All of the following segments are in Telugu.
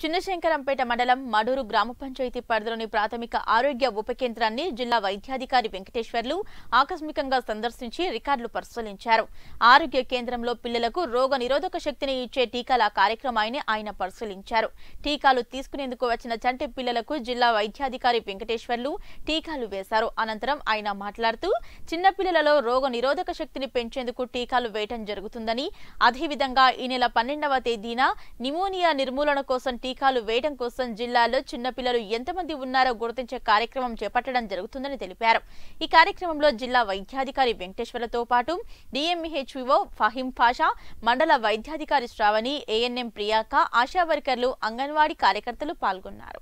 చిన్నశంకరంపేట మండలం మడూరు గ్రామ పంచాయతీ పరిధిలోని ప్రాథమిక ఆరోగ్య ఉప కేంద్రాన్ని జిల్లా వైద్యాధికారి వెంకటేశ్వర్లు ఆకస్మికంగా సందర్శించి రికార్డులు పరిశీలించారు. ఆరోగ్య కేంద్రంలో పిల్లలకు రోగ నిరోధక శక్తిని ఇచ్చే టీకాల కార్యక్రమాన్ని ఆయన పరిశీలించారు. టీకాలు తీసుకునేందుకు వచ్చిన చంటి పిల్లలకు జిల్లా వైద్యాధికారి వెంకటేశ్వర్లు టీకాలు వేశారు. అనంతరం ఆయన మాట్లాడుతూ చిన్న పిల్లలలో రోగ నిరోధక శక్తిని పెంచేందుకు టీకాలు వేయడం జరుగుతుందని, అదేవిధంగా ఈ నెల 12వ తేదీన నిమోనియా నిర్మూలన కోసం టీకాలు వేయడం కోసం జిల్లాలో చిన్నపిల్లలు ఎంతమంది ఉన్నారో గుర్తించే కార్యక్రమం చేపట్టడం జరుగుతుందని తెలిపారు. ఈ కార్యక్రమంలో జిల్లా వైద్యాధికారి వెంకటేశ్వర్లతో పాటు డిఎంఈహెచ్ఓ ఫహీం పాషా, మండల వైద్యాధికారి శ్రావణి, ఏఎన్ఎం ప్రియాంక, ఆశా వర్కర్లు, అంగన్వాడీ కార్యకర్తలు పాల్గొన్నారు.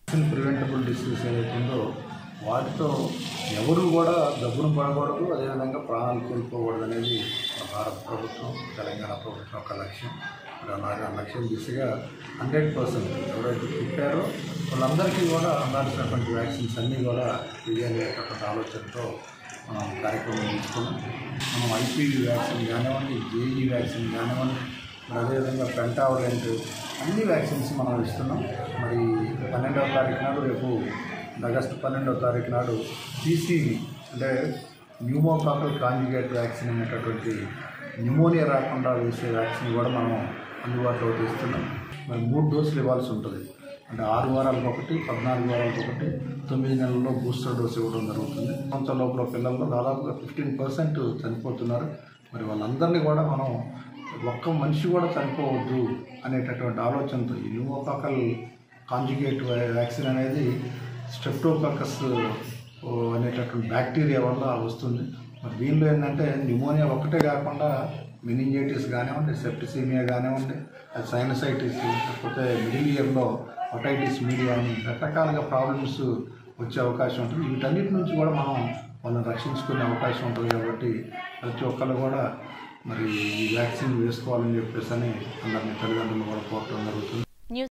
వాటితో ఎవరు కూడా డబ్బును పడకూడదు, అదేవిధంగా ప్రాణాలు కోల్పోకూడదు అనేది భారత ప్రభుత్వం, తెలంగాణ ప్రభుత్వం ఒక లక్ష్యం. ఆ లక్ష్యం దిశగా 100% ఎవరైతే పుట్టారో వాళ్ళందరికీ కూడా అందాల్సినటువంటి వ్యాక్సిన్స్ అన్నీ కూడా ఇవ్వాలనేటటువంటి ఆలోచనతో మనం కార్యక్రమం తీసుకున్నాం. మనం ఐపీవీ వ్యాక్సిన్ కానివ్వండి, జేఈ వ్యాక్సిన్ కానివ్వండి, అదేవిధంగా పెంటావలెంట్ అన్ని వ్యాక్సిన్స్ మనం ఇస్తున్నాం. మరి 12వ తారీఖు నాడు, రేపు ఆగస్టు 12వ తారీఖు నాడు పీసీవీ అంటే న్యూమోకాకల్ కాంజుగేట్ వ్యాక్సిన్ అనేటటువంటి న్యూమోనియా రాకుండా వేసే వ్యాక్సిన్ కూడా మనం అందుబాటులో తీస్తున్నాం. మరి 3 డోసులు ఇవ్వాల్సి ఉంటుంది. అంటే 6 వారాలకు ఒకటి, 14 వారాలకు ఒకటి, 9 నెలల్లో బూస్టర్ డోసు ఇవ్వడం జరుగుతుంది. సంవత్సరం లోపల పిల్లల్లో దాదాపుగా 15% చనిపోతున్నారు. మరి వాళ్ళందరినీ కూడా మనం ఒక్క మనిషి కూడా చనిపోవద్దు అనేటటువంటి ఆలోచనతో ఈ న్యూమోకాకల్ కాంజుగేట్ వ్యాక్సిన్ అనేది స్ట్రెప్టోకాకస్ అనేటటువంటి బ్యాక్టీరియా వల్ల వస్తుంది. మరి దీనిలో ఏంటంటే న్యూమోనియా ఒక్కటే కాకుండా మెనింజైటిస్ కానివ్వండి, సెప్టిసీమియా కానివ్వండి, సైనసైటిస్, లేకపోతే మిడిల్ ఇయర్లో ఒటైటిస్ మీడియా అని రకరకాలుగా ప్రాబ్లమ్స్ వచ్చే అవకాశం ఉంటుంది. వీటన్నిటి నుంచి కూడా మనం వాళ్ళని రక్షించుకునే అవకాశం ఉంటుంది. కాబట్టి ప్రతి ఒక్కరు కూడా మరి ఈ వ్యాక్సిన్ వేసుకోవాలని చెప్పేసి అందరినీ తల్లిదండ్రులు కూడా కోరటం జరుగుతుంది.